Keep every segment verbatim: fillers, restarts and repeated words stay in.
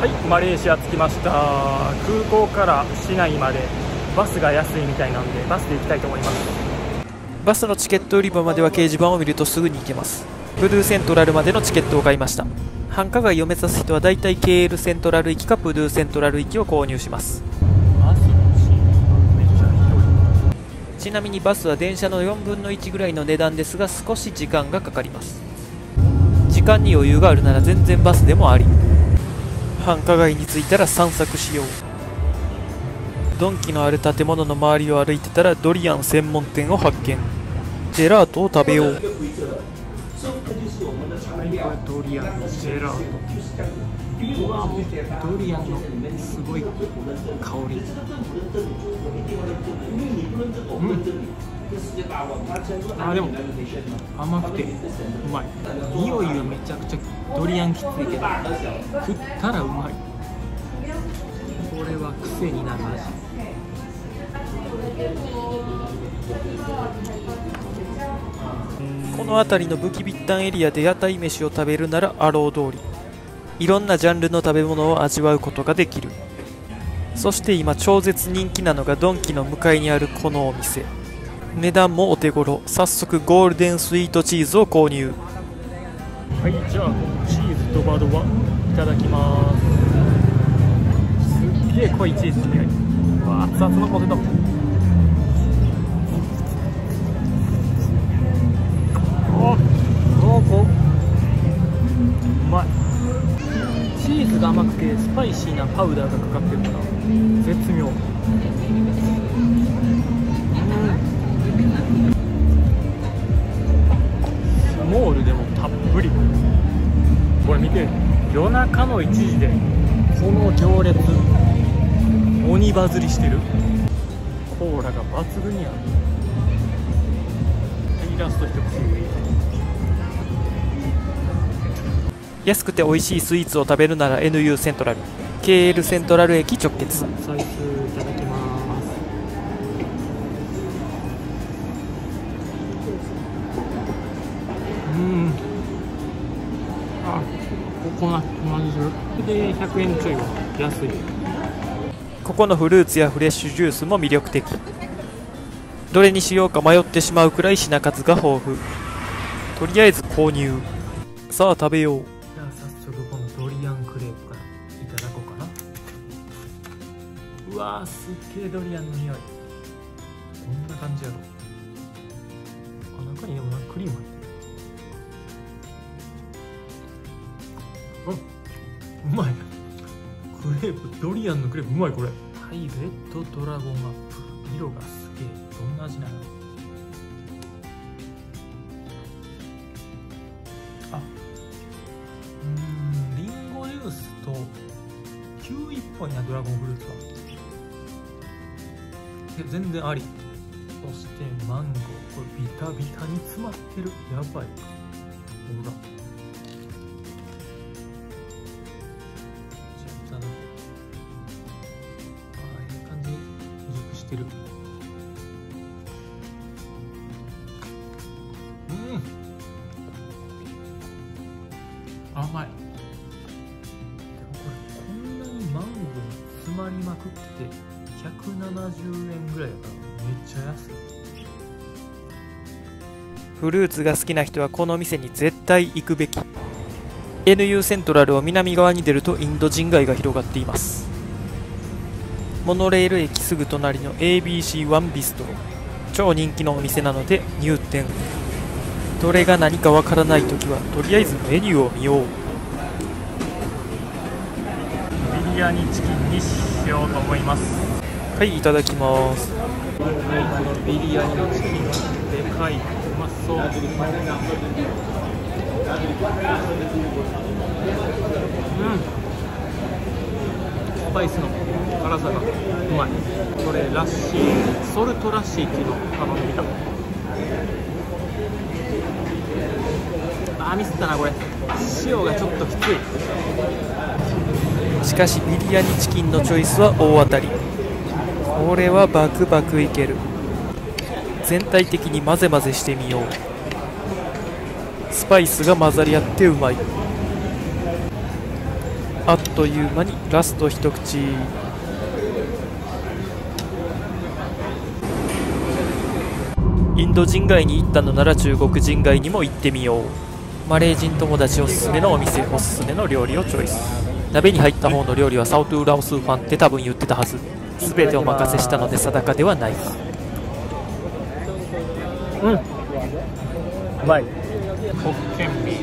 はい、マレーシア着きました。空港から市内までバスが安いみたいなんでバスで行きたいと思います。 バスのチケット売り場までは掲示板を見るとすぐに行けます。ブルーセントラルまでのチケットを買いました。繁華街を目指す人はだいたい ケーエル セントラル行きかブルーセントラル行きを購入します。 バスのシートめっちゃ広い。 ちなみにバスは電車のよんぶんのいちぐらいの値段ですが少し時間がかかります。時間に余裕があるなら全然バスでもあり。繁華街に着いたら散策しよう。ドンキのある建物の周りを歩いてたらドリアン専門店を発見。ジェラートを食べよう。 ドリアンのジェラート。うわ、もうドリアンのすごい香り。うん、あ、でも甘くてうまい。匂いはめちゃくちゃドリアンきついけど食ったらうまい。これは癖になる味。 この辺りのブキビッタンエリアで屋台飯を食べるならアロー通り。いろんなジャンルの食べ物を味わうことができる。そして今超絶人気なのがドンキの向かいにあるこのお店。値段もお手頃。早速ゴールデンスイートチーズを購入。 はい、じゃあチーズドバドバいただきます。すっげえ濃いチーズの匂い。うわ、熱々のポテト。お濃厚。うまい。チーズが甘くてスパイシーなパウダーがかかってるから絶妙。スモールでもたっぷり。これ見て、夜中のいちじでこの行列鬼バズりしてる。コーラが抜群にある。イラスト一つ。 安くて美味しいスイーツを食べるなら エヌユー セントラル、 ケーエル セントラル駅直結。 サイズいただきます。うん、あ、ココナッツの味する。でひゃくえんちょいは安い。 ここのフルーツやフレッシュジュースも魅力的。どれにしようか迷ってしまうくらい品数が豊富。とりあえず購入。さあ食べよう。 じゃあ早速このドリアンクレープからいただこうかな。うわー、すっげえドリアンの匂い。こんな感じやろ。あ、中にでもなんかクリーム入ってる。うん、うまい。クレープ、ドリアンのクレープうまい。これ、はい、レッドドラゴンアップ。色がすげえ。どんな味なの。あ、うーん、リンゴジュースとキウイっぽいな、ドラゴンフルーツは。いや、全然あり。そしてマンゴー、これビタビタに詰まってる。やばい。ほら、じゃあいただこう。ああ、いい感じに熟してる。うん、甘い。でもこれこんなにマンゴー詰まりまくってひゃくななじゅうえんぐらいだからめっちゃ安い。 フルーツが好きな人はこの店に絶対行くべき。 エヌユー セントラルを南側に出るとインド人街が広がっています。モノレール駅すぐ隣の エービーシーワン ビストロ、超人気のお店なので入店。どれが何かわからないときはとりあえずメニューを見よう。 ビリヤニチキンにしようと思います。 はい、いただきます。 このビリヤニのチキンでかい。うまそう。うん、スパイスの辛さがうまい。これラッシー、ソルトラッシーっていうのを頼んでみた。あー、ミスったなこれ。塩がちょっときつい。 しかしビリヤニチキンのチョイスは大当たり。これはバクバクいける。全体的に混ぜ混ぜしてみよう。スパイスが混ざり合ってうまい。 あっという間にラスト一口。インド人街に行ったのなら中国人街にも行ってみよう。マレー人友達おすすめのお店、おすすめの料理をチョイス。鍋に入った方の料理はサウトゥーラオスーファンって多分言ってたはず。全てお任せしたので定かではないが、 うん、うまい。ホッケンビ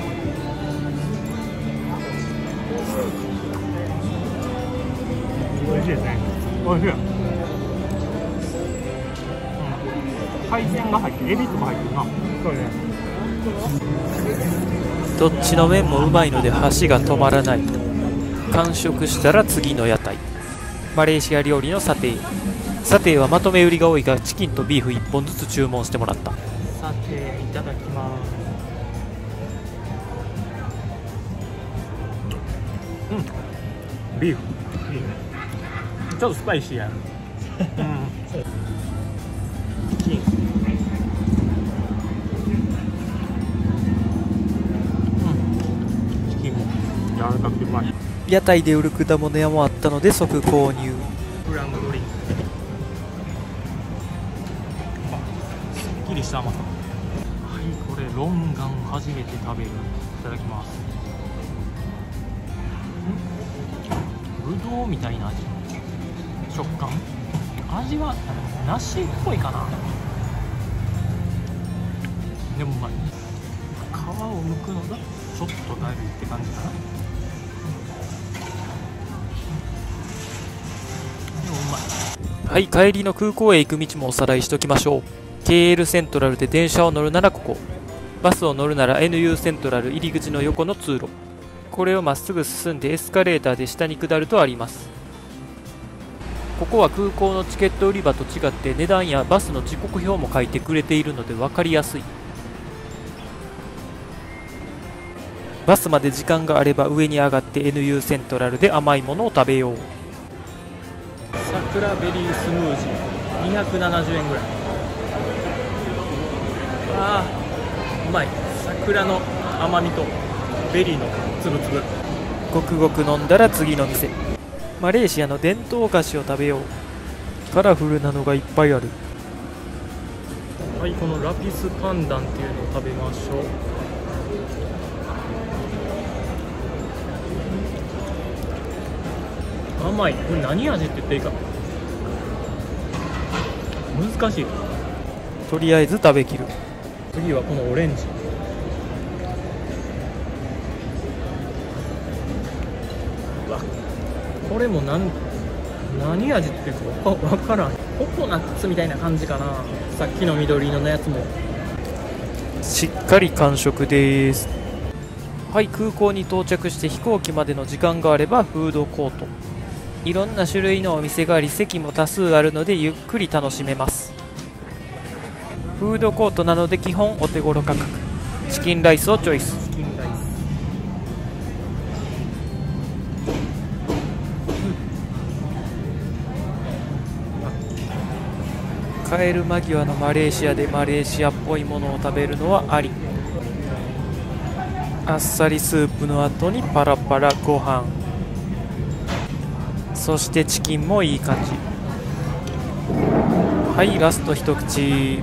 美味しいですね。美味しい。海鮮が入ってエビとか入ってるな。そうね。 どっちの麺もうまいので箸が止まらない。完食したら次の屋台、マレーシア料理のサテー。サテーはまとめ売りが多いがチキンとビーフいっぽんずつ注文してもらった。 サテーいただきます。うん、ビーフいいね。ちょっとスパイシーやる。うん、チキン、柔らかくてうまい。 屋台で売る果物屋もあったので即購入。 ブランドドリンク、すっきりした甘さ。はい、これロンガン初めて食べる。いただきます。ぶどうみたいな味、食感、味は梨っぽいかな。でもうまい。皮を剥くのがちょっとだるいって感じかな。でもうまい。 はい、帰りの空港へ行く道もおさらいしときましょう。 ケーエル セントラルで電車を乗るならここ、バスを乗るなら エヌユー セントラル入り口の横の通路、これをまっすぐ進んでエスカレーターで下に下るとあります。ここは空港のチケット売り場と違って値段やバスの時刻表も書いてくれているので分かりやすい。バスまで時間があれば上に上がって エヌユー セントラルで甘いものを食べよう。 桜ベリースムージーにひゃくななじゅうえんぐらい。あーうまい。桜の甘みとベリーのつぶつぶ。 ごくごく飲んだら次の店、マレーシアの伝統お菓子を食べよう。カラフルなのがいっぱいある。 はい、このラピスパンダンっていうのを食べましょう。甘い。これ何味って言っていいか難しい。 とりあえず食べきる。 次はこのオレンジ。うわ、これもなん何味っていうか分からん。ココナッツみたいな感じかな。さっきの緑色のやつも。 しっかり完食です。はい、空港に到着して飛行機までの時間があればフードコート、いろんな種類のお店があり席も多数あるのでゆっくり楽しめます。フードコートなので基本お手頃価格。チキンライスをチョイス。 チキンライス、 帰る間際のマレーシアでマレーシアっぽいものを食べるのはあり。あっさりスープの後にパラパラご飯、そしてチキンもいい感じ。はい、ラスト一口。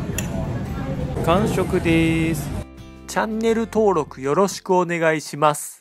完食です。チャンネル登録よろしくお願いします。